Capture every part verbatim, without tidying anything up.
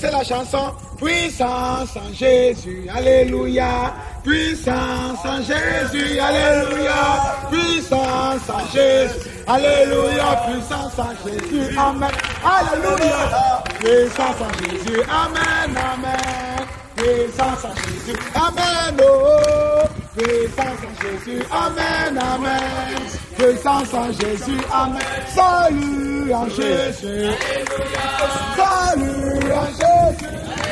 connaissez la chanson? Puissance en Jésus, alléluia. Puissance en Jésus, alléluia. Puissance en Jésus, alléluia. Puissance en Jésus, amen. Alléluia. Puissance en Jésus, amen, amen. Puissance en Jésus, amen, oh. Puissance en Jésus, amen, amen. Puissance en Jésus, amen. Salut en Jésus. Salut en Jésus.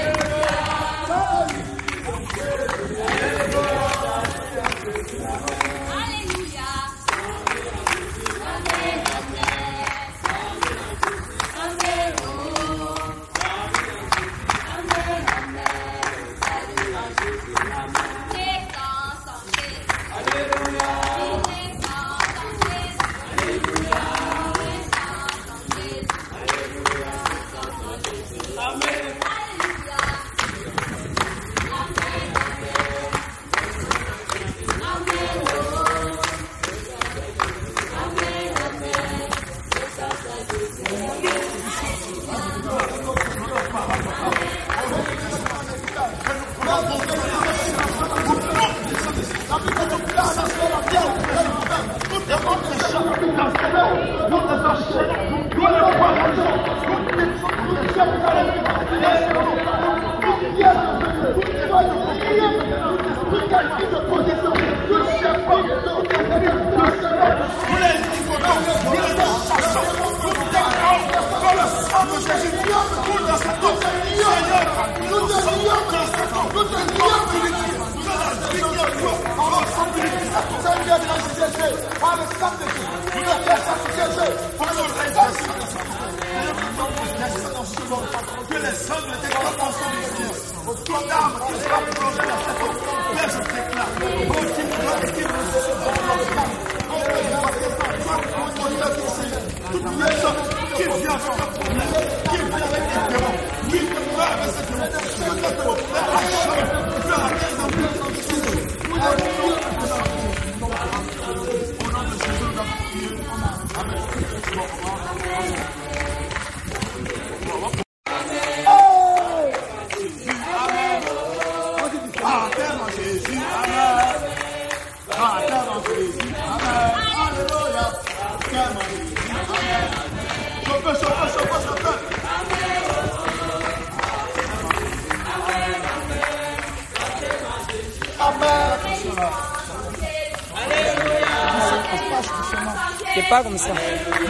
C'est pas comme ça.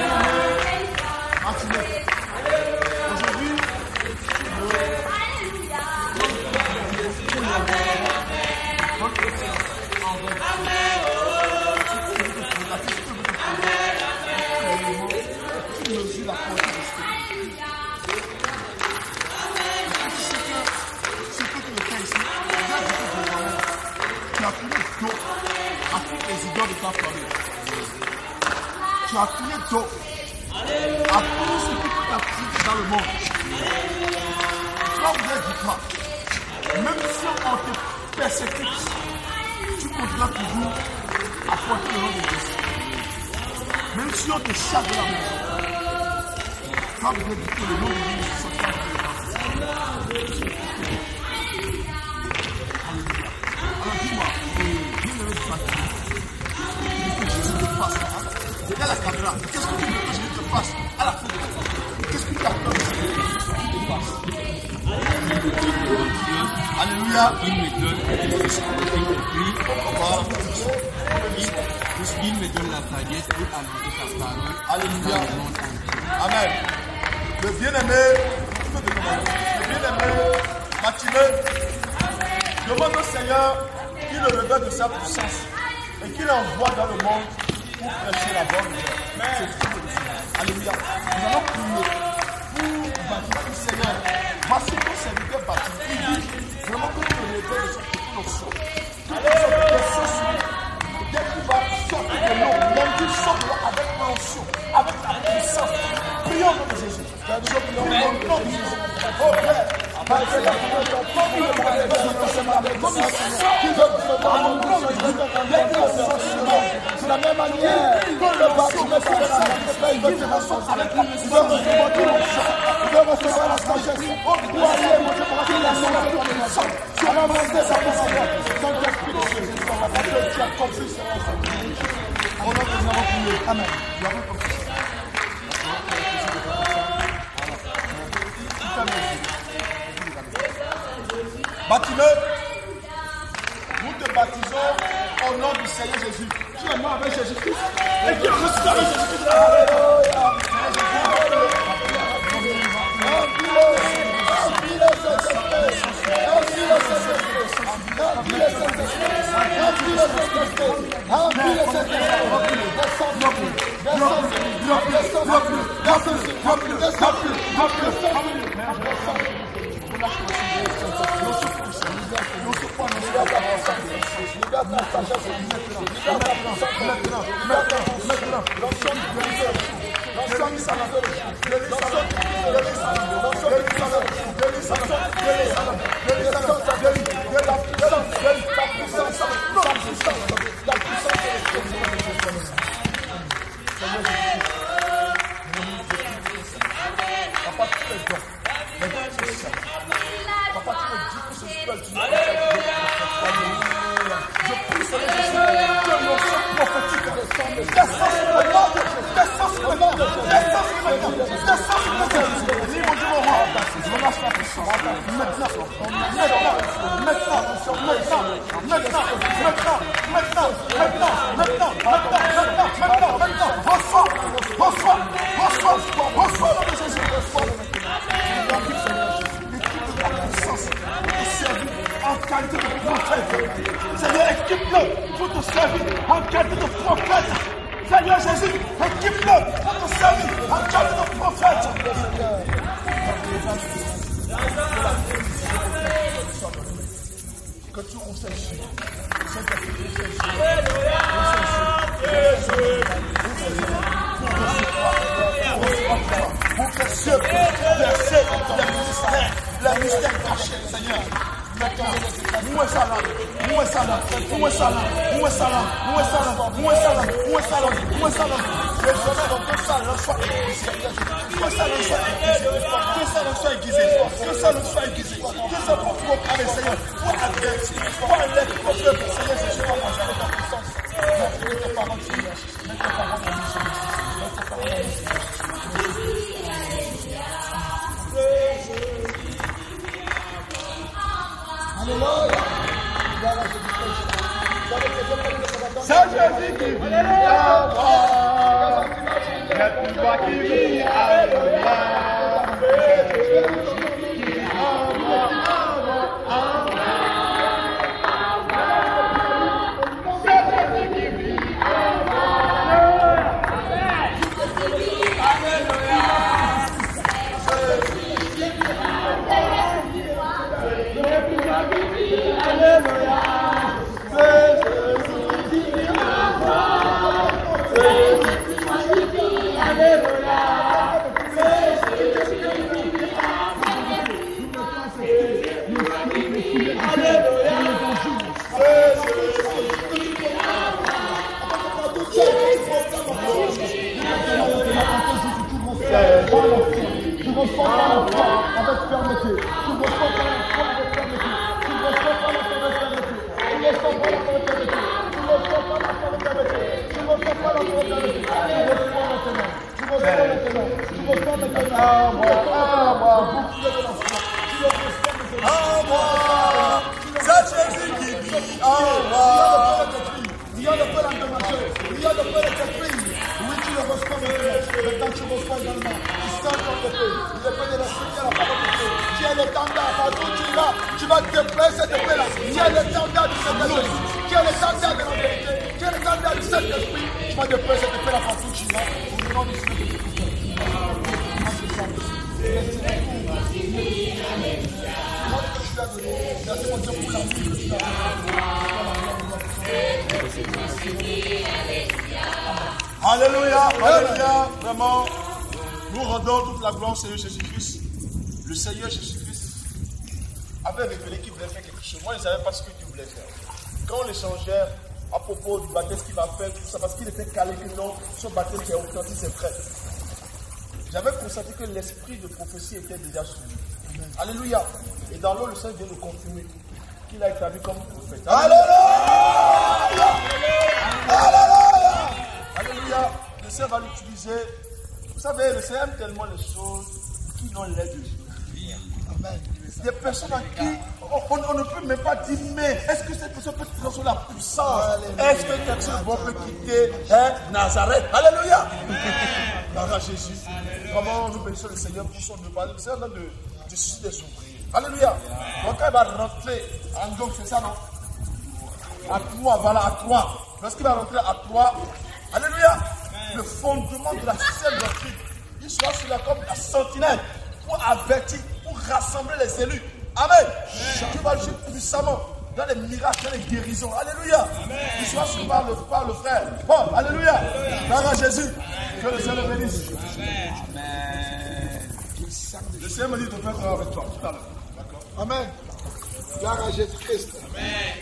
Tu as tourné dos à tout ce qui peut t'attirer dans le monde. Quand vous êtes du temps, même si on te persécute, tu continueras toujours à porter le nom de Jésus. Même si on te chasse de la maison, quand vous êtes du temps, le nom de Jésus sortira de la maison. Alors dis-moi, viens le faire. Jésus te fasse là. Regarde la caméra. Qu'est-ce que tu veux que je te fasse à la fin de la vie? Qu'est-ce que tu as peur que je te fasse? Alléluia. Il me donne, il me prie, il me donne la sagesse pour annoncer sa parole. Alléluia. Amen. Le bien-aimé, tu peux te demander. Le bien-aimé, Mathilde, demande au Seigneur qu'il le révèle de sa puissance et qu'il l'envoie dans le monde pour prêcher la bonne nouvelle. Alléluia. Nous allons prier pour bâtir le Seigneur. Voici ton serviteur bâti. Il dit vraiment que tu le révèles de cette notion. Toutes les autres personnes sont dès qu'il va sortir de l'eau, même qu'il sort de l'eau avec l'onction, avec la puissance. Prions au nom de Jésus. Je prie au nom de Jésus. Oh Père, de la même manière que le bâtiment s'est fait, il veut recevoir avec la puissance, il veut recevoir la sagesse, richesse. Oh, pour aller, mon Dieu, pour atteindre la célébration de la sang. Tu as avancé sa position. Saint-Esprit de Dieu, parce que tu as accompli cela. Au nom de nous avons prié. Amen. Nous avons compris ça. Baptême, nous te baptisons au nom du Seigneur Jésus. Tu es mort avec Jésus-Christ et tu es ressuscité avec Jésus-Christ. Alléluia. Seigneur, équipe-le pour te servir en qualité de prophète. Seigneur Jésus, équipe-le pour te servir en qualité de prophète. Que tu ouvres ces yeux. Pour que ceux qui verser les mystères cachés, Seigneur. Où est ça là? Où est ça là? Où est ça là? Où est ça là? Où est ça là? Où est ça là? Où est ça là? Où est ça là? Les gens dans tout ça là soient aiguisés. Que ça ne soit aiguisé. Que ça ne soit aiguisé. Que ça ne soit aiguisé. Que ça pour proclamer, Seigneur. Pour advertir. Pour aller pour Dieu, pour Seigneur Jésus, pour manger avec ta puissance. Mets tes paroles, Seigneur. Mets tes paroles en mission. Mets tes paroles en mission. C'est Jésus qui vit à moi. C'est toi qui vis à moi. C'est Jésus qui vit à moi, à moi, à moi. C'est Jésus qui vit à moi. Alléluia. Alléluia. Tu reçois pas la foi avec fermeté. Tu reçois pas la foi avec fermeté. Tu reçois pas la foi avec fermeté. Tu reçois pas la foi avec fermeté. Tu reçois pas la foi avec fermeté. Tu reçois pas la foi avec fermeté. Tu reçois maintenant. Tu reçois maintenant. Tu reçois maintenant. Ah moi, ah moi, bouclier de la foi. Tu le reçois maintenant. Ah moi, c'est Jésus qui vit. Ah moi. Rien ne peut l'endommager. Rien ne peut l'être. Oui, tu le reçois maintenant. Maintenant, tu reçois également. Il est près de l'esprit, il y a la parole de Dieu. Tu es l'étendard, partout tu es là. Tu vas déplacer cette épée-là. Tu es l'étendard du Saint-Esprit. Tu es l'étendard de la vérité. Tu es l'étendard du Saint-Esprit. Tu vas déplacer cette épée-là partout tu es là. Au nom du Seigneur merci mon Dieu pour l'amour que tu as. Alléluia, alléluia, vraiment. Nous rendons toute la gloire au Seigneur Jésus-Christ. Le Seigneur Jésus-Christ avait révélé qu'il voulait faire quelque chose. Moi, je ne savais pas ce que Dieu voulait faire. Quand on échangeait à propos du baptême qu'il va faire, tout ça, parce qu'il était calé que non, ce baptême qui est authentique, c'est vrai. J'avais constaté que l'esprit de prophétie était déjà sur lui. Alléluia. Et dans l'eau, le Seigneur vient nous confirmer qu'il a établi comme prophète. Alléluia. Alléluia. Alléluia. Le Seigneur va l'utiliser. Vous savez, le Seigneur aime tellement les choses qui n'ont l'air de Dieu. Amen. Des personnes à qui on, on ne peut même pas dire, mais est-ce que cette personne peut transformer la puissance? Est-ce que quelque chose de bon peut quitter hein, Nazareth? Alléluia. Par Jésus. Vraiment, nous bénissons le Seigneur pour son devoir. Le Seigneur de, de susciter des ouvriers. Alléluia. Donc quand il va rentrer, donc c'est ça, non? À trois, voilà, à trois. Lorsqu'il va rentrer à trois, alléluia, le fondement de la scène doctrine, il sera sur la comme la sentinelle pour avertir, pour rassembler les élus. Amen. Dieu va agir puissamment dans les miracles, dans les guérisons. Alléluia. Il sera sur par le, par le frère. Bon, alléluia. Gloire à Jésus. Que le Seigneur bénisse. Amen. Le Seigneur me dit de faire ça avec toi tout à l'heure. D'accord. Amen. Gloire à Jésus-Christ. Amen.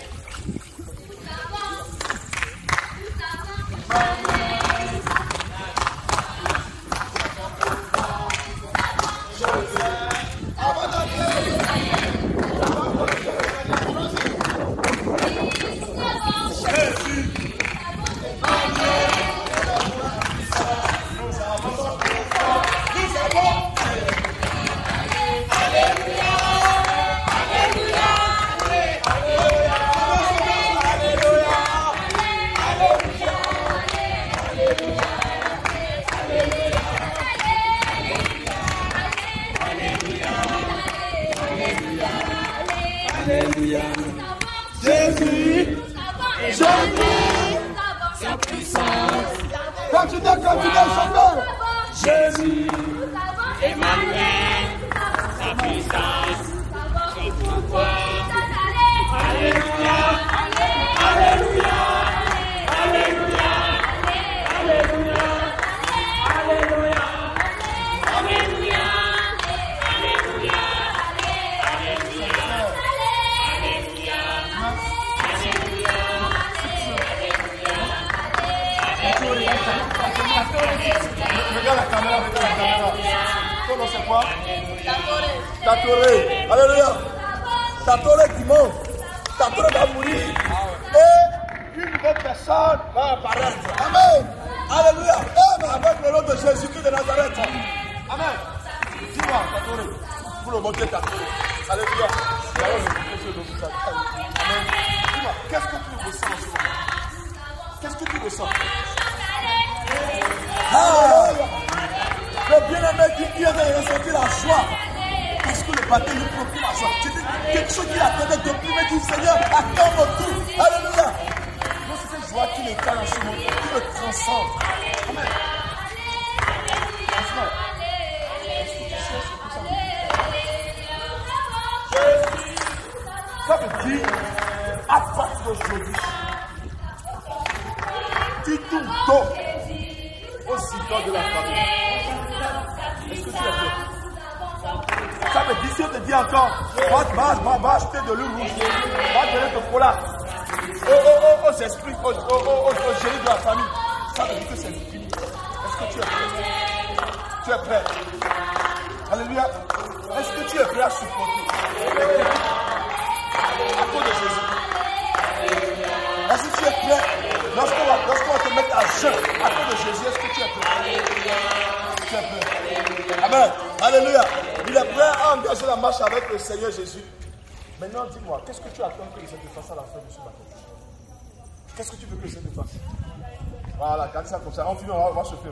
Alléluia. Jésus, Jésus, Sa puissance. continuez, continuez, chantez. Jésus, Emmanuel, sa puissance, son pouvoir. Alléluia, Alléluia, Alléluia, Alléluia, Alléluia, Alléluia, Alléluia, Regarde la caméra, regarde la caméra. Ton nom c'est quoi? Tatoré. Alléluia. Tatoré qui monte. Tatoré va mourir. Et une nouvelle personne va apparaître. Amen. Alléluia. Et avec le nom de Jésus-Christ de Nazareth. Amen. Dis-moi, Tatoré. Pour le monter Tatoré. Alléluia. Amen. Dis-moi, qu'est-ce que tu ressens en ce moment? Qu'est-ce que tu ressens? Ah, le bien-aimé qui vient de ressentir la joie. Parce que le baptême lui procure la joie. C'est quelque chose qui attendait depuis, mais dit Seigneur, attends mon tour. Alléluia. Donc c'est cette joie qui l'écale en ce moment, qui le transcende. Amen. Franchement, est-ce que tu sais ce que ça veut dire? Ça veut dire, à partir d'aujourd'hui, dis tout dos aussi dans de la famille. Est-ce que tu as fait? Ça veut dire, si on te dit encore, va, va, va, va acheter de l'huile rouge, va donner ton cola aux, aux, aux esprits, aux, aux, aux, aux génies de la famille. Ça veut dire que c'est fini. Est-ce que tu es prêt? Tu es prêt? Alléluia. Est-ce que tu es prêt à supporter? À cause de Jésus. Est-ce que tu es prêt? Lorsqu'on va, lorsqu'on va te mettre à jeûne à cause de Jésus, est-ce que tu es prêt? Tu es prêt? Amen. Alléluia. Il est prêt à engager la marche avec le Seigneur Jésus. Maintenant, dis-moi, qu'est-ce que tu attends que le Seigneur te fasse à la fin de ce baptême? Qu'est-ce que tu veux que le Seigneur te fasse? Voilà, garde ça comme ça. On finit, on va, on va se faire.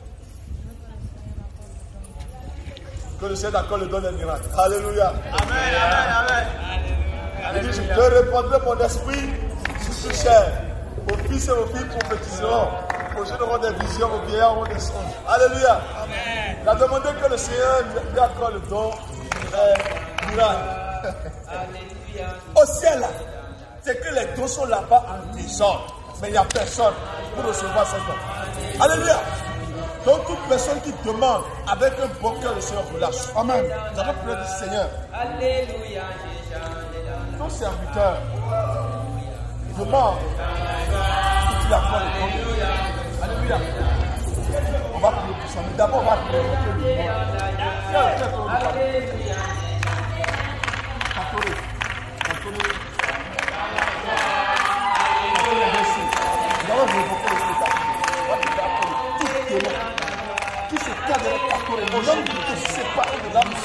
Que le Seigneur d'accord le donne un miracle. Alléluia. Amen, amen, amen. Il dit, je te répandrai mon esprit sur ce cher. Vos fils et vos filles prophétiseront. Vos jeunes auront des visions, vos vieillards auront des songes. Alléluia. Amen. Il a demandé que le Seigneur lui accorde le don des miracles. Alléluia. Au ciel, c'est que les dons sont là-bas en désordre. Mais il n'y a personne pour recevoir cet don. Alléluia. Donc toute personne qui demande avec un bon cœur, le Seigneur relâche. Amen. Nous allons prier du Seigneur. Alléluia. Ton serviteur demande que tu l'accordes le bon. Alléluia. On va prier pour ça. Mais d'abord, on va prier pour le bon. Alléluia. Aujourd'hui, nous te séparons de l'âme.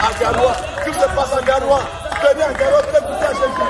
À Garoua. Tout se passe à Garoua. Venez à Garoua, venez écouter à Jésus.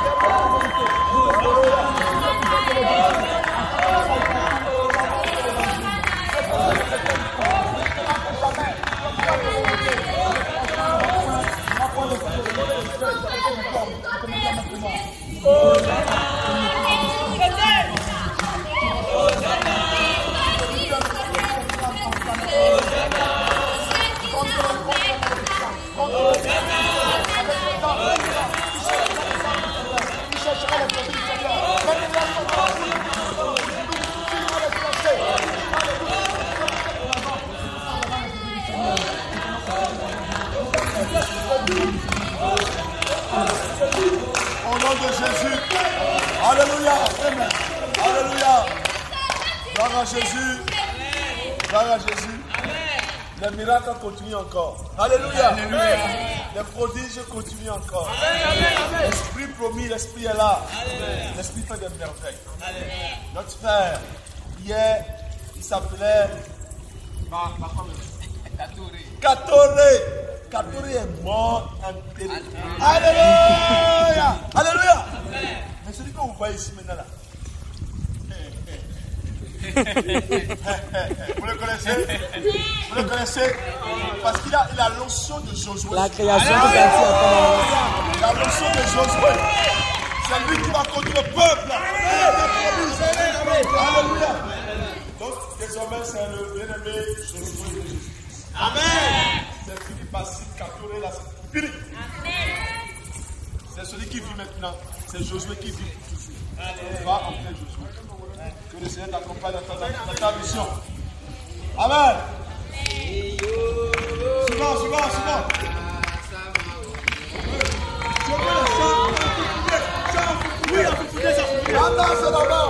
Au nom de Jésus. Alléluia. Alléluia. Gloire à Jésus. Gloire à Jésus. Les miracles continuent encore. Alléluia. Les prodiges continuent encore. L'esprit promis, l'esprit est là. L'esprit fait des merveilles. Notre frère, hier, il s'appelait Katoré. Katoré est mort enterré. Alléluia. Alléluia. Mais celui que vous voyez ici maintenant là. Vous le connaissez? Vous le connaissez? Parce qu'il a, il a l'onction de Josué. La création de La l'onction de Josué. C'est lui qui va conduire le peuple. Alléluia. Donc, désormais, c'est le bien-aimé Josué de Jésus. Amen. C'est fini par six Katoré là, c'est fini. C'est celui qui vit maintenant. C'est Josué qui vit pour toujours. On va entrer Josué. Que le Seigneur t'accompagne dans ta, dans ta mission. Amen. Suivant, suivant, suivant. Attends, c'est d'abord.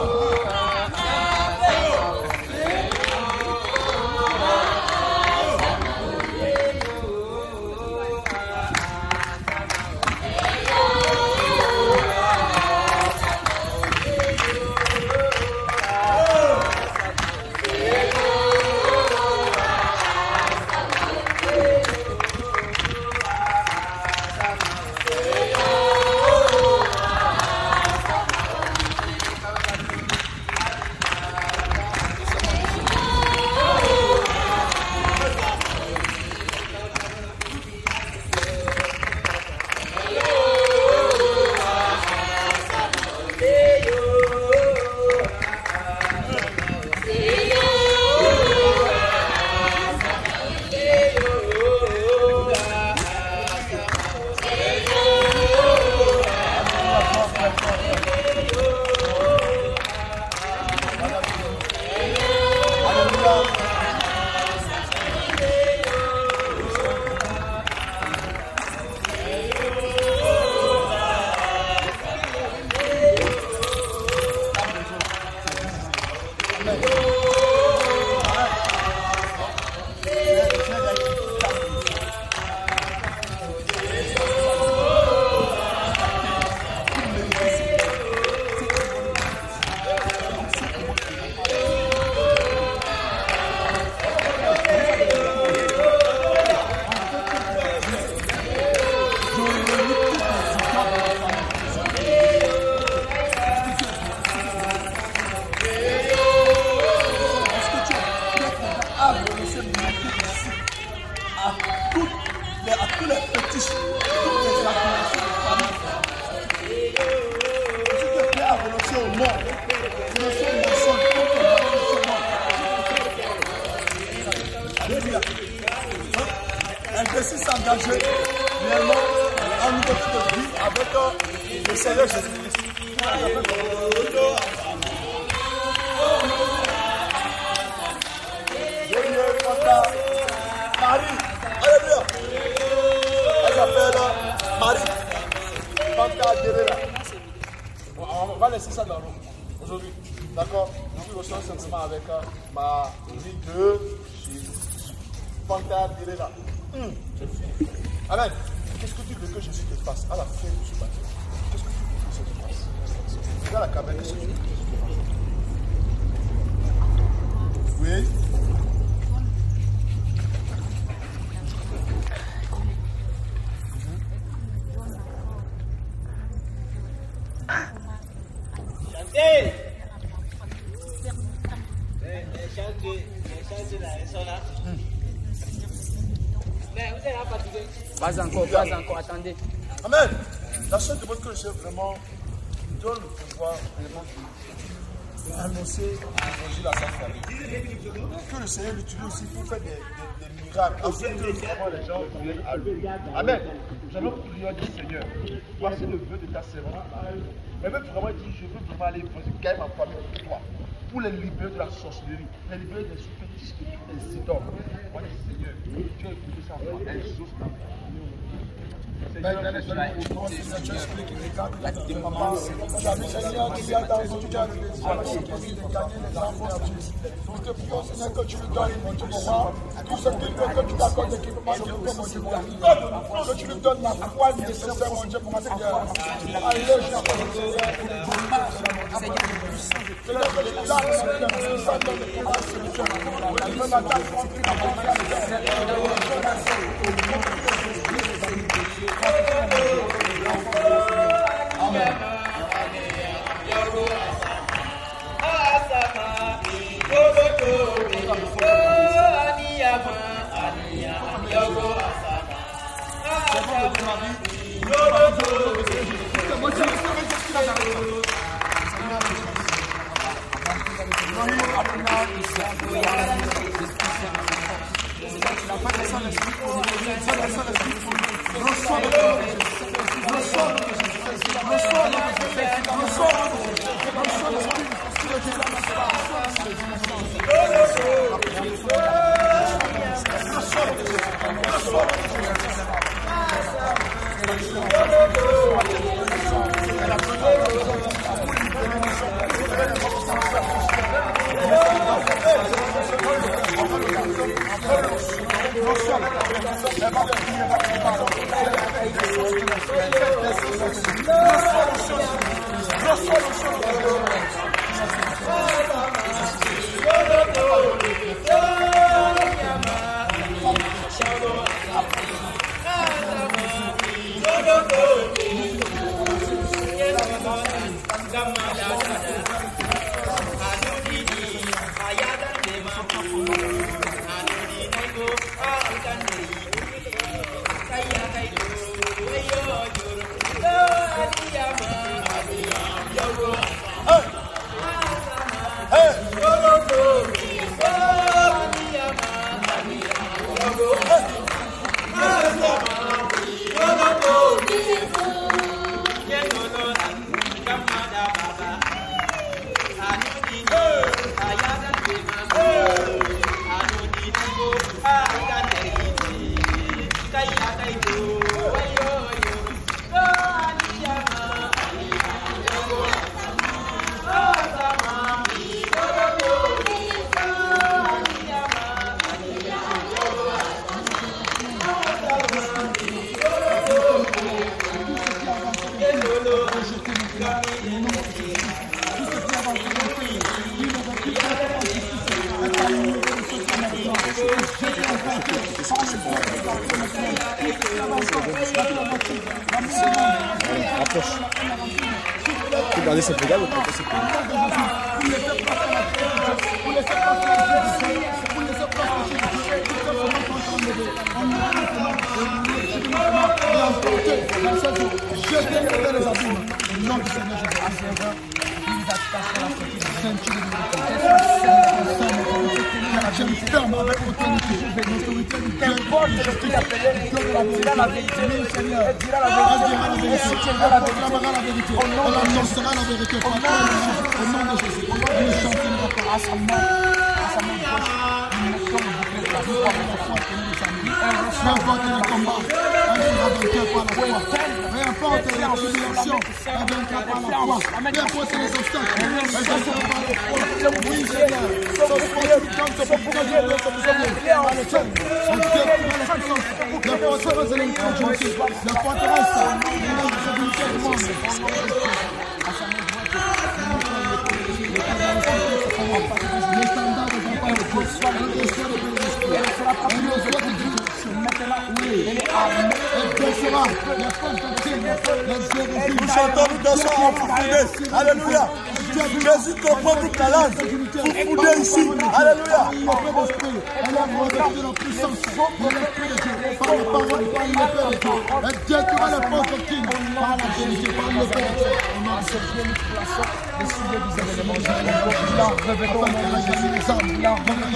Amen. Qu'est-ce que tu veux que Jésus te fasse à la fin de ce baptême? Qu'est-ce que tu veux que Jésus te fasse? Regarde la caméra, qu'est-ce que tu veux que Jésus te fasse? Oui. Pas encore, pas encore, attendez. Amen. La seule demande que je sais vraiment donne le pouvoir annoncer l'évangile à sa famille. Que le Seigneur l'utilise aussi pour faire des, des, des miracles, afin que vraiment les gens viennent à lui. Amen. J'avais prié du Seigneur. Voici le vœu de ta servante. Mais même vraiment dit, je veux vraiment aller gagner ma famille pour toi. Pour les libérer de la sorcellerie, les libérer des superstitions, des idoles. Moi, Seigneur, tu as écouté sa voix, elle exauce ta voix. Seigneur, tu expliques les gars, tu as dit maman, tu as dit Seigneur, tu as dans son cœur, tu as dit de gagner les enfants à Dieu. Nous te prions, Seigneur, que tu lui donnes, mon Dieu, pour moi, tout ce qu'il veut, que tu t'accordes l'équipement de mon Dieu, pour que tu lui donnes la foi nécessaire, mon Dieu, pour ma Seigneur. Allez, je t'appelle, Seigneur, que le résultat de la puissance de l'équipement spirituel, le même attaque contre la Amen. Regardez cette brigade, vous pouvez cette je me ferme avec autorité. L'autorité du Dieu. Qu'importe le qui appelé, il dira la vérité. Le Seigneur, elle dira la vérité. Elle soutiendra la vérité. On annoncera la vérité. Au nom de Jésus. Nous chanterons à sa main, à sa main gauche. Nous mettons le bouclier de la foi pour la foi que nous sommes. Peu importe le combat, elle sera vainqueur par la foi. Peu importe la tribulation, elle vaincra par la foi. Peu importe les obstacles, elle vaincra par la foi. Oui, Seigneur. La forteresse de l'incrédulité, la forteresse de l'incrédulité du monde. L'étendard de ton Père, le Dieu, elle sera pas plus de elle est armée, elle baissera les fantastiques, les érudits. Nous chantons, nous dansons en profondeur. Alléluia. Jésus comprend toute la langue. vous foudez ici. Alléluia. Elle est revêtue de puissance de l'Esprit de Dieu, par la parole, par l'épée de Dieu. Et Dieu qui va le porte au King, par la vérité, par l'épée de Dieu. Au nom de Jésus, nous plaçons le sujet du évènements. Nous revêtons les âmes, nous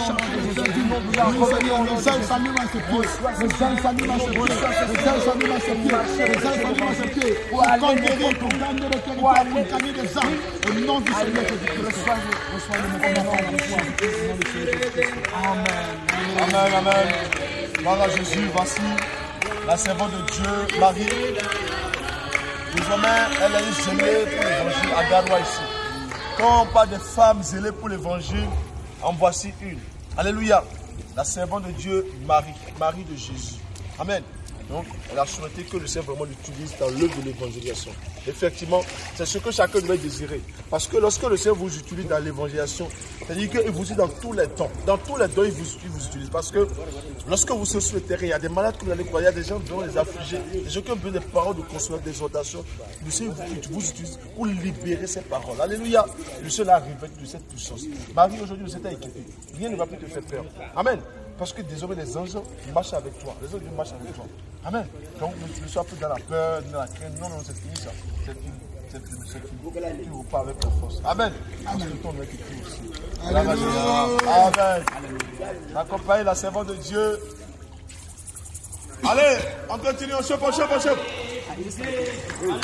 ailes s'animent à ses pieds, les ailes s'animent à ses pieds, les ailes s'animent à ses pieds, les ailes s'animent à ses pieds, pour conquérir, pour gagner le territoire, pour gagner des âmes. Au nom du Seigneur Jésus-Christ, reçois le message de la foi. Amen. Amen, amen. Gloire à Jésus, voici la servante de Dieu, Marie. Désormais, elle est zélée pour l'évangile à Garoua ici. Quand on parle des femmes zélées pour l'évangile, en voici une. Alléluia. La servante de Dieu, Marie, Marie de Jésus. Amen. Donc, elle a souhaité que le Seigneur vraiment l'utilise dans l'œuvre de l'évangélisation. Effectivement, c'est ce que chacun doit désirer. Parce que lorsque le Seigneur vous utilise dans l'évangélisation, c'est-à-dire qu'il vous utilise dans tous les temps. Dans tous les temps, il vous, il vous utilise. Parce que lorsque vous serez sur le terrain, il y a des malades que vous allez croire, il y a des gens qui vont les affliger, des gens qui ont besoin des paroles de consolation, des exhortations. Le Seigneur vous, vous utilise pour libérer ces paroles. Alléluia. Le Seigneur a révélé de cette puissance. Marie, aujourd'hui, vous êtes équipée. Rien ne va plus te faire peur. Amen. Parce que désormais, les anges marchent avec toi. Les anges marchent avec toi. Amen. Donc, ne sois plus dans la peur, dans la crainte. Non, non, c'est fini ça. C'est fini. C'est fini. C'est fini. Tu ne pas avec ta force. Amen. Parce que ton œil est écrit aussi. Alléluia. Amen. Accompagnez la servante de Dieu. Allez, on continue. On chope, on chope, on chope. Alléluia.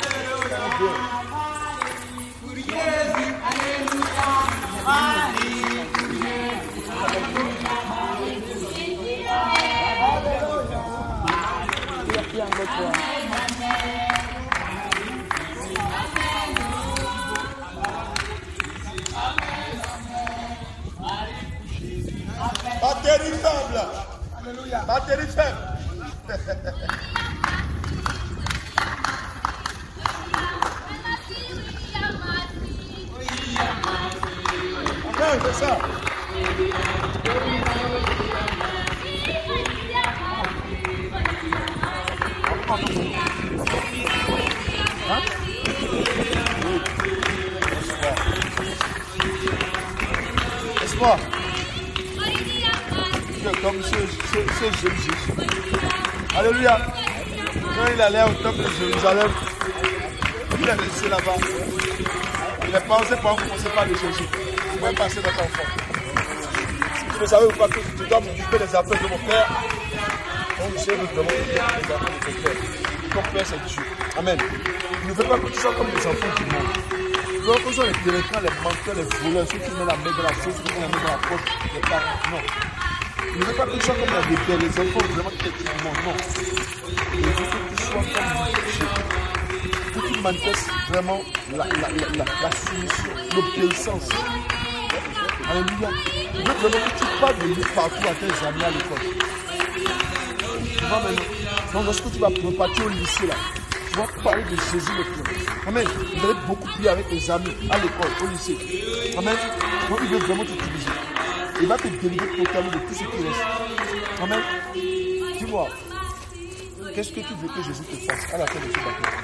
Batterie faible. Alléluia. Batterie faible. Amen, c'est ça. Hein? Espoir. Comme ce, ce, ce jeune Jésus. Alléluia. Quand il allait au temple de Jérusalem, il est resté là-bas. Il n'est pas osé pas commencer par le Jésus. Il va passer notre enfant. Vous ne savez pas que tu dois m'occuper des affaires de mon père. Donc je veux vraiment m'occuper des affaires de ton père. Ton père c'est Dieu. Amen. Il ne veut pas que tu sois comme des enfants du monde. Donc, ils sont les délinquants, les menteurs, les voleurs, ceux qui mettent la main dans la chose, ceux qui mettent la main dans la poche, les parents. Non. Il ne veut pas que tu sois comme les bébés, les enfants, vraiment qui est du monde. Non. Il veut que tu sois comme Dieu. Pour que tu manifestes vraiment la, la, la, la, la soumission, l'obéissance. Alléluia. Il veut vraiment que tu parles de lui partout à tes amis à l'école. Tu vois maintenant. Donc, lorsque tu vas partir au lycée, là, tu vas parler de Jésus le Christ. Amen. Vous allez beaucoup prier avec tes amis à l'école, au lycée. Amen. Donc, il veut vraiment t'utiliser. Il va te délivrer totalement de tout ce qui reste. Amen. Dis-moi, qu'est-ce que tu veux que Jésus te fasse à la fin de ce baptême?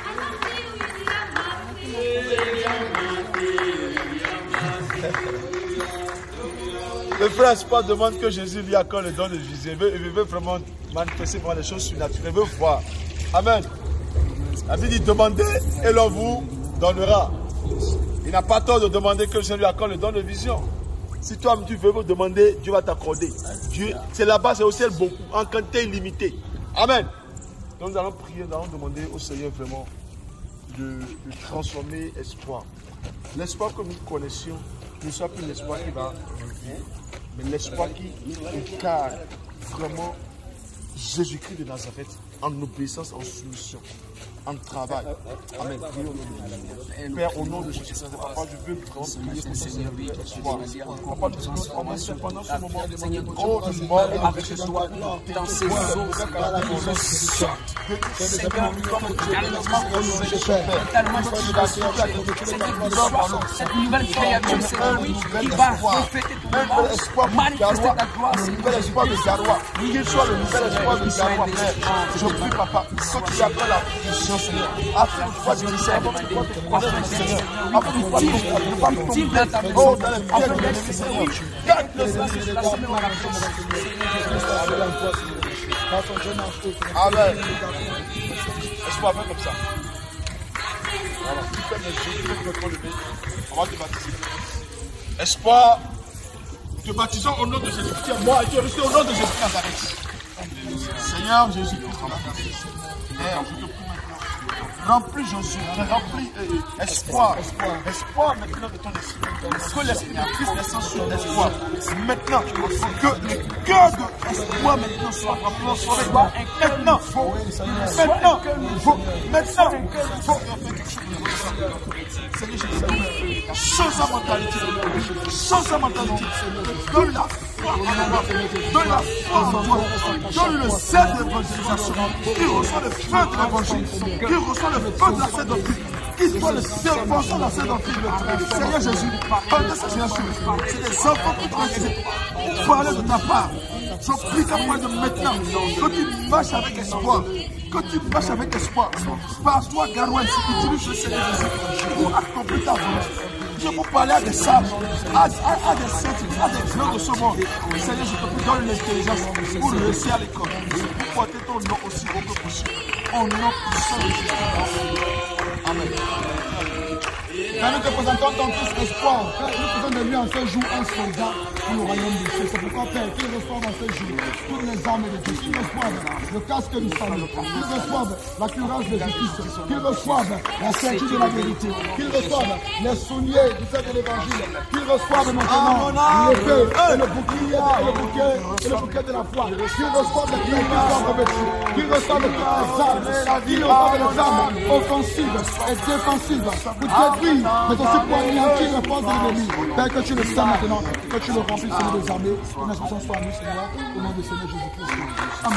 Le frère Espoir demande que Jésus lui accorde le don de Jésus. Il veut, il veut vraiment manifester vraiment des choses surnaturelles. Il veut voir. Amen. La Bible dit demandez et l'on vous donnera. Il n'a pas tort de demander que Jésus lui accorde le don de vision. Si toi tu veux me demander, Dieu va t'accorder. C'est là-bas, c'est au ciel beaucoup, en quantité illimitée. Amen. Donc nous allons prier, nous allons demander au Seigneur vraiment de, de transformer l'espoir. L'espoir que nous connaissions ne soit plus l'espoir qui va revenir, mais l'espoir qui incarne vraiment Jésus-Christ de Nazareth en obéissance, en soumission, en travail. Amen. Père, au nom de Jésus-Christ, Papa, je veux vraiment prier pour ce Seigneur. Papa, nous voulons commencer pendant ce moment. Oh, du mort avec toi dans ces eaux. Seigneur, nous sommes cette nouvelle créature, qui va refléter ton espoir, manifester ta gloire, le nouvel espoir de Garoua. Qu'il soit le nouvel espoir de Garoua, Père. Je prie, Papa, que tu appelles la puissance. non, Seigneur. Afin de pouvoir glisser, afin de pouvoir te connaître, Seigneur. Afin de pouvoir tomber, oh, dans les pieds de l'ennemi, Seigneur. Garde-le, Seigneur. Amen. Espoir, fais comme ça. Voilà. Tu fais mes yeux, tu fais me relever. On va te baptiser. Espoir, te baptisons au nom de Jésus. Tiens, moi, et tu es resté au nom de Jésus Nazareth. Seigneur Jésus-Christ, Père, je te prie maintenant. Remplis Jésus, remplis euh, espoir, espoir, espoir maintenant de ton esprit. Que l'esprit de Christ descende sur l'espoir. Maintenant, que le cœur de l'espoir maintenant soit transformé. Maintenant, maintenant, maintenant, Seigneur Jésus, change sa mentalité, change sa mentalité, donne la foi, donne la foi en toi, donne le zèle de l'évangélisation, qui reçoit le feu de l'évangile, qui reçoit le feu de la sainte doctrine, qui soit le serpent de la sainte doctrine. Seigneur Jésus, pendant cette génération, c'est des enfants qui te parler de ta part. Je prie qu'à moi de maintenant, que tu marches avec espoir, que tu marches avec espoir. Par toi, Garouane, si tu utilises le Seigneur Jésus pour accomplir ta volonté. Je peux parler à des sages, à, à, à des scientifiques, à des gens de ce monde. Seigneur, je te prie, donne l'intelligence pour réussir à l'école, pour porter ton nom aussi haut que possible. Au nom puissant de Jésus. Amen. Quand nous te présentons ton fils espoir, nous faisons de lui en ce jour un soldat pour le royaume de Dieu. C'est pourquoi, Père, qu'il reçoive en ce jour toutes les armes de Dieu, qu'il reçoive le casque du salut, qu'il reçoive la cuirasse de justice, qu'il reçoive la ceinture de la vérité, qu'il reçoive les souliers du fait de l'évangile, qu'il reçoive maintenant l'épée et le bouclier et le bouquet et le bouquet de la foi, qu'il reçoive les clés qui sont revêtues, qu'il reçoive toutes les armes, qu'il reçoive les armes offensives et défensives pour détruire, mais aussi pour anéantir la force de l'ennemi. Père, que tu le sais maintenant, que tu le remplis, Seigneur des armées, que notre puissance soit à nous, Seigneur, au nom du Seigneur Jésus-Christ. Amen.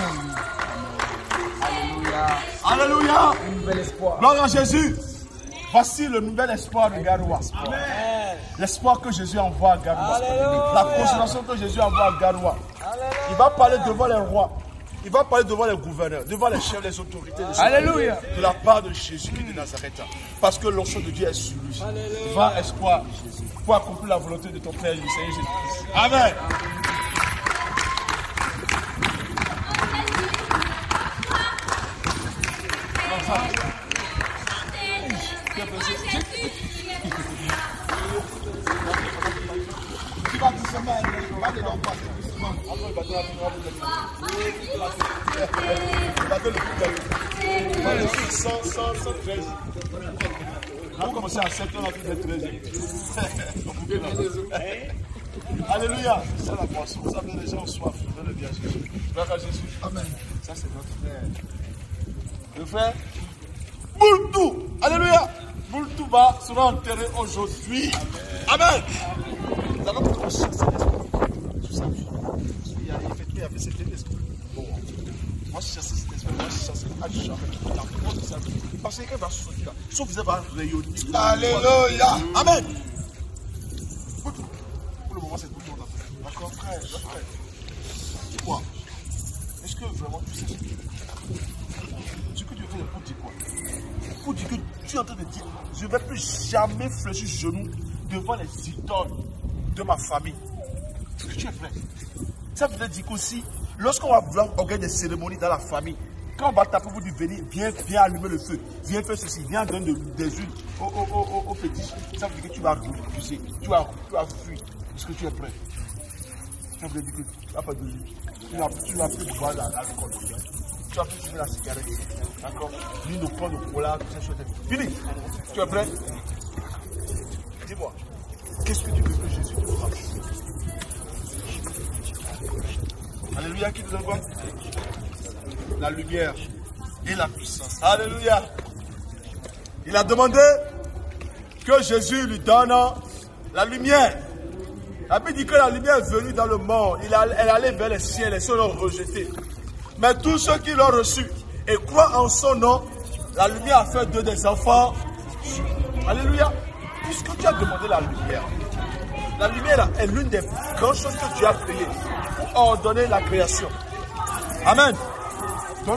Alléluia. Alléluia. Nouvel espoir. Gloire à Jésus. Voici le nouvel espoir de Garoua. L'espoir que Jésus envoie à Garoua. La consolation que Jésus envoie à Garoua. Il va parler devant les rois. Il va parler devant les gouverneurs, devant les chefs, les autorités de, Alléluia. De la part de Jésus de Nazareth. Parce que l'onction de Dieu est sur lui. Va espoir pour accomplir la volonté de ton Père, le Seigneur Jésus-Christ. Amen. Tu vas doucement, pas de l'enfant. Le bateau le plus bel. cent treize. On a commencé à sept heures, on a fait treize. Alléluia. C'est ça la boisson. Vous avez les gens ont soif. Donne le bien Jésus. Gloire à Jésus. Amen. Ça c'est notre frère. Le frère Boultou. Alléluia. Boultou va sera enterré aujourd'hui. Amen. Nous allons conscience de l'esprit. Tout ça. Il y avait cet esprit. Bon, moi je chasse cet esprit, moi je chasse à jamais. Parce qu'il va sortir, sauf vous va rayonner. Alléluia. Amen. Pour le moment, c'est tout le monde. D'accord, frère, frère. Dis-moi, est-ce que vraiment tu sais ce que tu veux dire? Ce que tu veux faire pour dire quoi? Pour dire que tu es en train de dire, je ne vais plus jamais fléchir genou devant les idoles de ma famille. Est-ce que tu es prêt? Ça veut dire qu'aussi, lorsqu'on va vouloir organiser des cérémonies dans la famille, quand on va taper pour dire venir, viens, viens allumer le feu, viens faire ceci, viens donner des huiles aux, aux, aux, aux petits, ça veut dire que tu vas refuser, tu vas, tu vas fuir. Est-ce que tu es prêt? Ça veut dire que tu vas pas de huile, tu vas, tu vas plus boire l'alcool, tu vas plus fumer la cigarette, d'accord? Ni de prendre le cola, tout ça, fini. Tu es prêt? Dis-moi, qu'est-ce que tu veux que Jésus te fasse? Alléluia, qui nous envoie la lumière et la puissance. Alléluia. Il a demandé que Jésus lui donne la lumière. La Bible dit que la lumière est venue dans le monde. Il a, elle allait vers les cieux, les cieux l'ont rejeté. Mais tous ceux qui l'ont reçu et croient en son nom, la lumière a fait d'eux des enfants. Alléluia. Puisque tu as demandé la lumière, la lumière est l'une des grandes choses que Dieu a créées pour ordonner la création. Amen. Donc,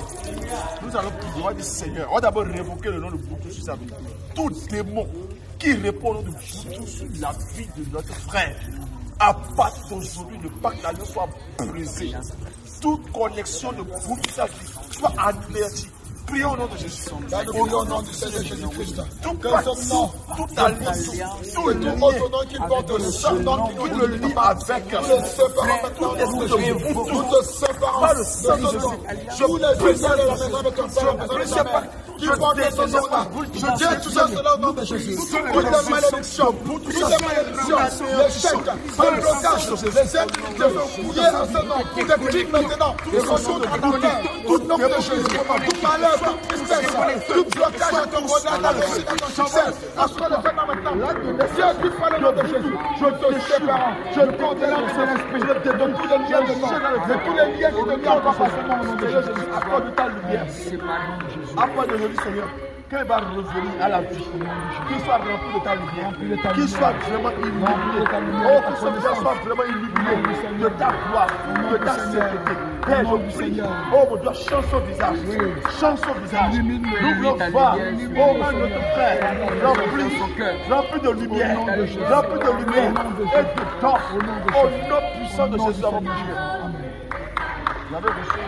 nous allons prier. On va dire Seigneur. On va d'abord révoquer le nom de Boutou sur sa vie. Tout démon qui répond au nom de Boutou sur la vie de notre frère, à partir d'aujourd'hui, ne pas que la loi soit brisée. Toute connexion de Boutou sur sa vie soit anéantie. Prions au nom de Jésus. Au nom du Seigneur Jésus-Christ. Tout pacte, toute alliance, tout le nom qui porte le sang, tout le lit avec tout le séparant maintenant de Jésus. Tout le séparant de Jésus. Tous les puissants de la maison de ton Père, la maison de ta mère, qui portent son nom là. Je dis tout ça, cela au nom de Jésus. Toutes les malédictions, toutes les malédictions, les chèques, les blocages, les immunités, fouillez à ce nom. Tout est pris maintenant. Ils sont tous en enfer. Tout nom de Jésus. Tout malheur. Toute tristesse, tout blocage à ton regard, à ton succès, à ce que le fait maintenant. Dieu, tu fais le nom de Jésus. Je te sépare, je te condamne de l'esprit, de tous les liens de mort, de tous les liens qui te gardent pas forcément au nom de Jésus. Accorde ta lumière. Accorde de Jésus, Seigneur. Qu'il va revenir à la vie, qu'il soit rempli de ta lumière, qu'il soit vraiment illuminé, oh, que ce Dieu soit vraiment illuminé de ta gloire, de ta sainteté. Père, je prie, oh mon Dieu, change son visage, change son visage, nous voulons voir, oh mon notre frère, rempli, rempli de lumière, rempli de lumière et de temps, au nom puissant de Jésus, avons prié. Vous avez reçu.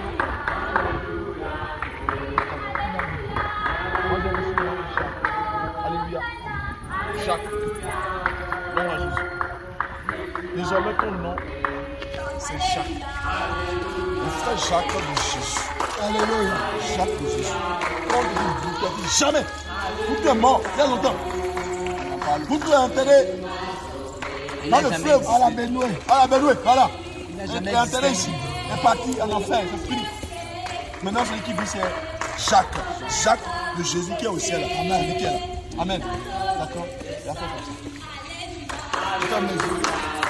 Alléluia. Jacques. Nom à Jésus. Désormais, ton nom, c'est Jacques. Le frère Jacques de Jésus. Alléluia. Jacques de Jésus. Quand vous ne dit jamais. Vous êtes mort il y a longtemps. Vous êtes enterré dans le fleuve. À la Benoué. À la Benoué, voilà. Vous êtes enterré ici. Il est parti en enfer. C'est fini. Maintenant, celui qui vit, c'est Jacques. Jacques de Jésus qui est au ciel. Amen. Qui est là. Amen. D'accord. La foi comme ça. Ferme les yeux.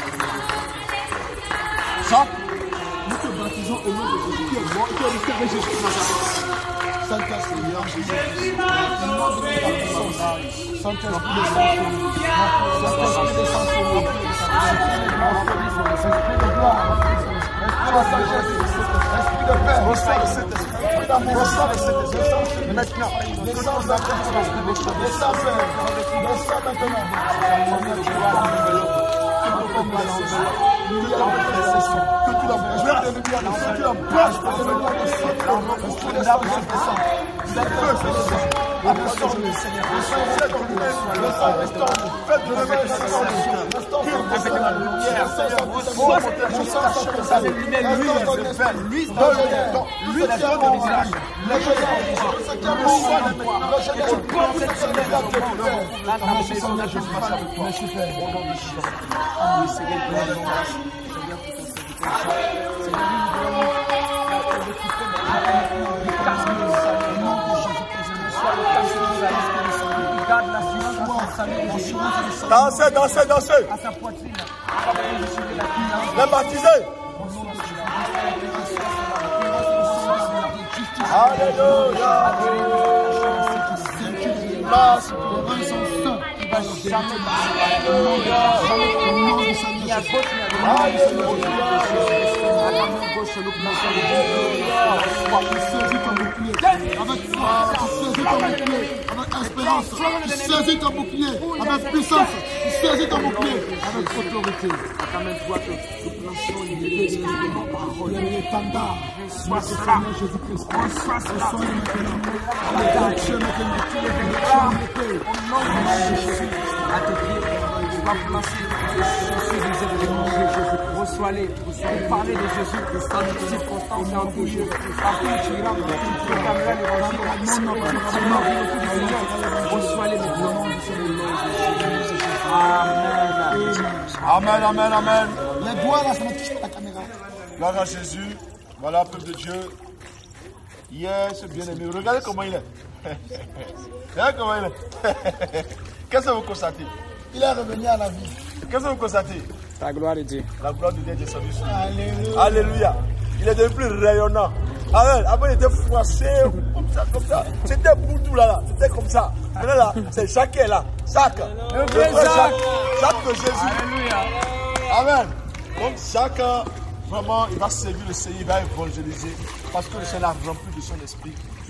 Jacques, nous te baptisons au nom de Jésus qui est mort et qui est resté avec Jésus de Nazareth. Saint-Seigneur Jésus. Saint-Esprit de Saint-Seigneur. Saint-Esprit de Saint-Seigneur. Esprit de gloire. Esprit de sagesse. Esprit de paix. Reçois le Saint-Esprit. Reçois le Saint-Esprit. Et maintenant, descends maintenant. Descends maintenant. Descends maintenant. Que tu l'embrasses. Que tu l'embrasses. Que tu l'embrasses. Que tu l'embrasses. C'est feu, c'est feu. Restaure-nous, Seigneur. Restaure-nous. Restaure-nous. Faites-nous avec la lumière, Seigneur. Oh, mon Dieu, ça des lumières, lui, lui, lui, c'est la de visage. La jeunesse, c'est un bon roi. La jeunesse, c'est un bon roi. La jeunesse, c'est un bon roi. Je suis fait. Au nom de Jésus. Oui, Seigneur, gloire et grâce. Seigneur, pour ton serviteur. Seigneur, nous voulons au nom de Jésus-Christ. Sois le casse de Isaïe. Garde l'assurance, salut. Dansez, dansez, dansez. À sa poitrine. Les baptisés. Alléluia. Grâce pour un son saint. Il va jamais avec espérance, tu saisis ton bouclier, avec puissance, tu saisis ton bouclier, avec autorité. À ta main droite, nous prononçons une parole. L'étendard, soit ce Seigneur Jésus-Christ, soit ce soin maintenant. Avec Dieu maintenant, tu es venu, au nom de Jésus, à tes pieds, tu vas placer les chaussures des événements de Jésus. Reçois-les, reçois-les, parlez de Jésus, de sa circonstance et en tout lieu. Partout où tu iras, tu proclameras l'évangile, mon nom, tu m'as vu au tout du Seigneur. Reçois-les maintenant. Amen. Amen, amen, amen. Les doigts là, ça va toucher la caméra. Gloire à Jésus. Voilà, peuple de Dieu. Yes, bien-aimé. Regardez comment il est. Regardez comment il est. Qu'est-ce que vous constatez? Il est revenu à la vie. Qu'est-ce que vous constatez? La gloire de Dieu. La gloire de Dieu est descendue sur lui. Alléluia. Alléluia. Il est devenu plus rayonnant. Amen. Avant, il était froissé, comme ça, comme ça. C'était Boutou là, là. C'était comme ça. Maintenant, là, c'est Jacques qui est là. Jacques. Le vrai Jacques. Jacques de Jésus. Alléluia. Amen. Donc, Jacques, vraiment, il va servir le Seigneur, il va évangéliser. Parce que le Seigneur a rempli de son esprit.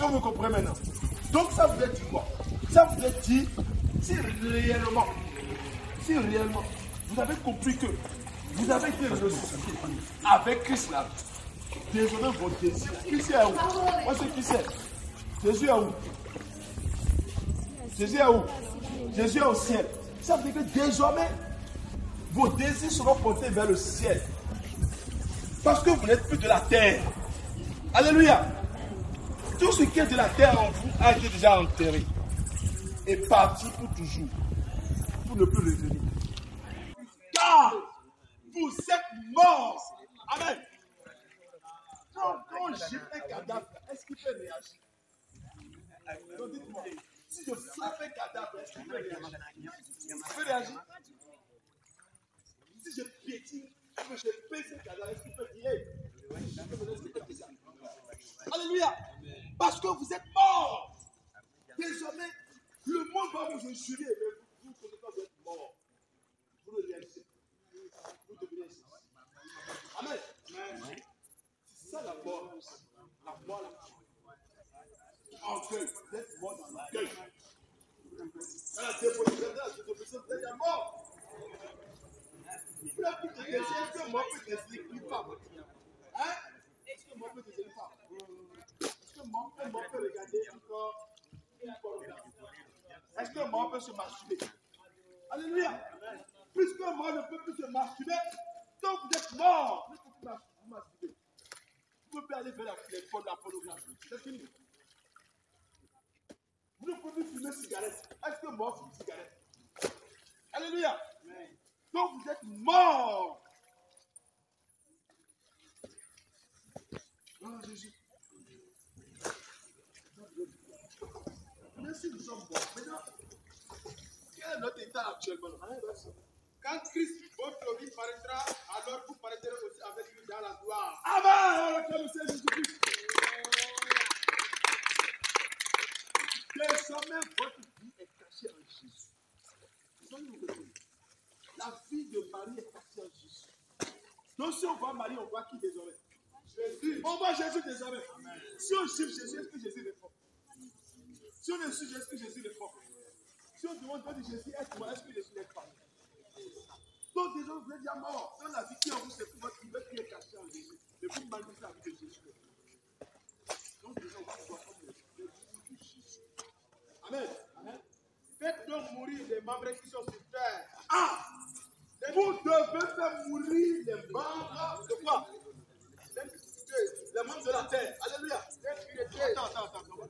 Ça, vous comprenez maintenant. Donc, ça veut dire quoi? Ça veut dire, si réellement, si réellement, vous avez compris que vous avez été ressuscité avec Christ là, désormais vos désirs. Christ est où? Moi, c'est qui c'est? Jésus est où? Jésus est où? Jésus est au ciel. Ça veut dire que désormais, vos désirs seront portés vers le ciel. Parce que vous n'êtes plus de la terre. Alléluia. Tout ce qui est de la terre en vous a été déjà enterré. Et parti pour toujours. Pour ne plus revenir. Car vous êtes morts. Amen. Quand, quand on gifle un cadavre, est-ce qu'il peut réagir? Donc dites-moi, si je frappe un cadavre, est-ce qu'il peut réagir? Il peut réagir? Si je piétine, que je pèse un cadavre, est-ce qu'il peut dire? Est-ce qu'il peut dire ça? Alléluia. Parce que vous êtes morts. Désormais, le monde va vous injurer, mais vous, vous, vous êtes morts. Vous le réalisez. Vous devenez ainsi. Amen. Amen. C'est ça la mort. La mort, la en deuil. Vous êtes mort dans le deuil. Dans la déposition, dans la déposition, vous êtes mort. Vous n'avez plus de désir. Est-ce que mort peut désirer plus pas? Hein? Est-ce que mort peut désirer pas? Est-ce que mort peut, mort peut regarder encore? Est-ce que mort peut se masturber? Alléluia. Puisque mort ne peut plus se masturber, donc vous êtes mort. Vous ne pouvez plus vous masturber. Vous ne pouvez plus aller vers la, les, la pornographie. C'est fini. Vous ne pouvez plus fumer cigarette. Est-ce que mort fume cigarette? Alléluia. Donc vous êtes mort. Oh Jésus. Merci, nous sommes morts. Maintenant, quel est notre état actuellement? Quand Christ, votre vie paraîtra, alors vous paraîtrez aussi avec lui dans la gloire. Amen. Que le Seigneur Jésus-Christ. Désormais, votre vie est cachée en Jésus. La vie de Marie est cachée en Jésus. Donc si on voit Marie, on voit qui désormais? Jésus. On voit Jésus désormais. Amen. Si on suit Jésus, est-ce que Jésus est fort? Si on ne suit Jésus, est-ce que Jésus est fort? Si on demande de Jésus, est moi, est-ce que Jésus est fort? Donc déjà, vous êtes déjà mort. Dans la vie qui en vous, c'est pour votre vie qui est cachée en Jésus. Et vous manifestez la vie de Jésus. Donc déjà, on va voir comme le vie de Jésus. Amen. Amen. Faites donc mourir les membres qui sont sur terre. Ah! Vous devez faire mourir les membres de quoi? Les membres de la terre. Alléluia. Attends, attends, attends.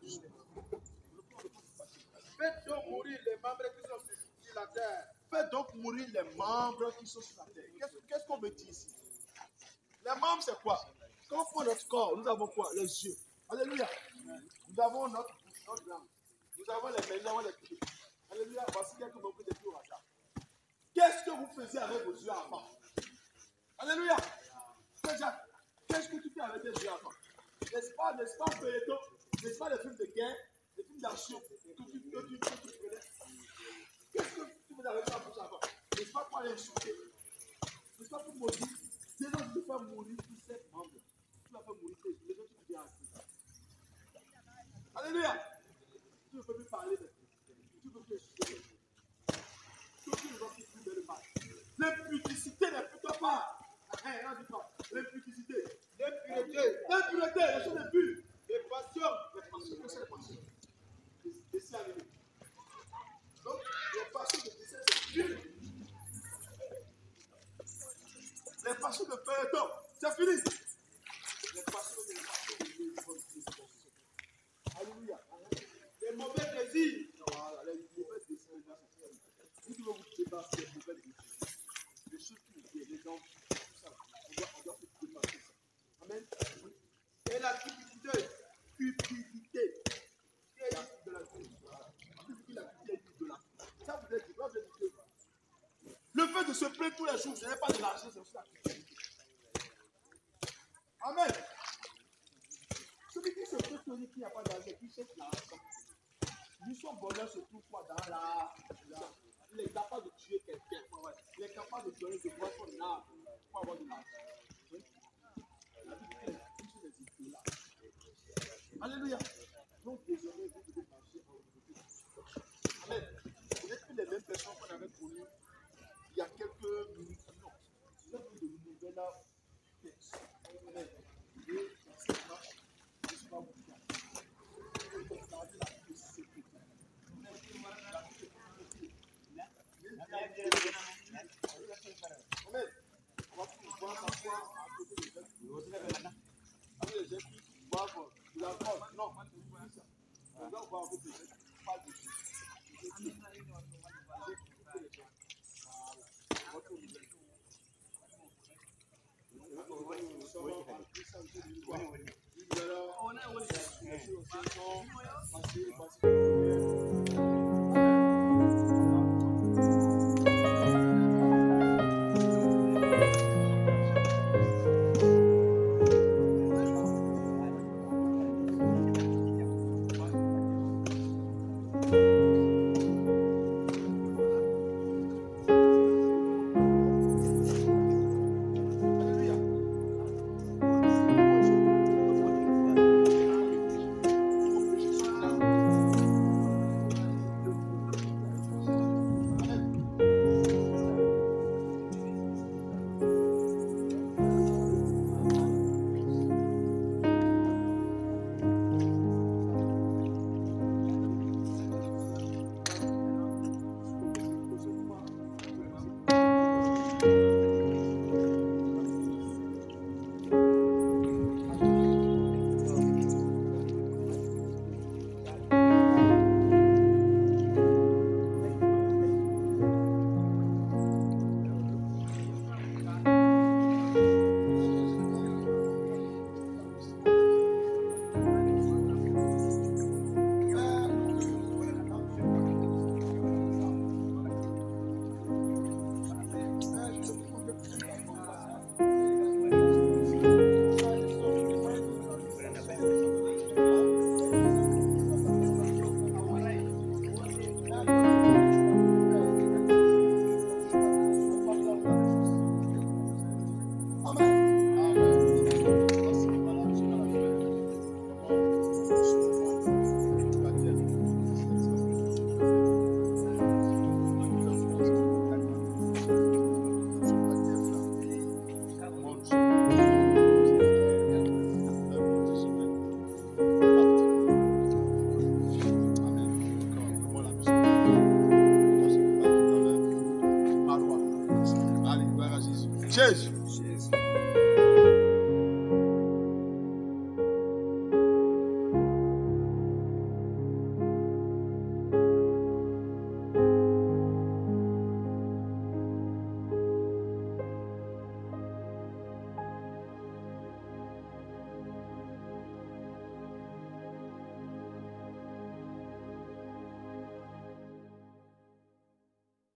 Faites donc mourir les membres qui sont sur, sur la terre. Faites donc mourir les membres qui sont sur la terre. Qu'est-ce, qu'est-ce qu'on me dit ici? Les membres, c'est quoi? Quand on prend notre corps, nous avons quoi? Les yeux. Alléluia. Nous avons notre bouche, notre langue. Nous avons les mains, nous avons les pieds. Alléluia. Voici quelques membres de plus au hasard. Qu'est-ce que vous faisiez avec vos yeux avant? Alléluia. Déjà, qu'est-ce que tu fais avec tes yeux avant? N'est-ce pas, n'est-ce pas, feuilleton? N'est-ce pas les films de guerre, les films d'action que tu prenais? Qu'est-ce que tu faisais avec ta bouche avant? N'est-ce pas pour aller insulter? N'est-ce pas pour maudire? Déjà, tu peux faire mourir tous ces membres. Tu vas faire mourir tes yeux. Les autres, tu deviens assis. Alléluia. Tu ne peux plus parler. Tu ne peux plus insulter. Tout ce qui nous offre plus de mal. L'impudicité n'est plutôt pas. L'impudicité. L'impureté. L'impureté, les choses impures. Les passions. Les passions, qu'est-ce que c'est les passions? Les dessins animés. Donc, les passions de dessin, c'est fini. Les passions de feuilleton, c'est fini. Les passions de passions de Alléluia. Les mauvais désirs. Voilà, les mauvais désirs. Vous devez vous débarrasser des mauvais désirs. Les choses qui nous viennent, les gens, tout ça. On doit, on doit se débarrasser de ça. Amen. Et la cupidité. Cupidité. Qui est de la cupidité? Ça vous êtes dit, le fait de se plaindre tous les jours, je n'ai pas de l'argent, c'est aussi la cupidité. Amen. Celui qui se plaint toujours qu'il n'y a pas d'argent, qui cherche l'argent. Lui, son bonheur se trouve quoi dans la. Il est capable de tuer quelqu'un. Il est capable de donner de boire son âme pour avoir de l'argent. Alléluia. Donc désormais, vous devez marcher en vérité. Amen. Vous n'êtes plus les mêmes personnes qu'on avait connues il y a quelques minutes. Non. Vous êtes de nouvelles personnes. Amen. Et cette marche, je ne suis pas vous dire. Vous devez garder la vie de sécurité. Vous devez garder la vie de sécurité. Amen. On va pouvoir s'asseoir à côté des gens. Avec les gens qui boivent de la drogue. Non, on doit voir avec les gens qui parlent de Dieu. Cheers.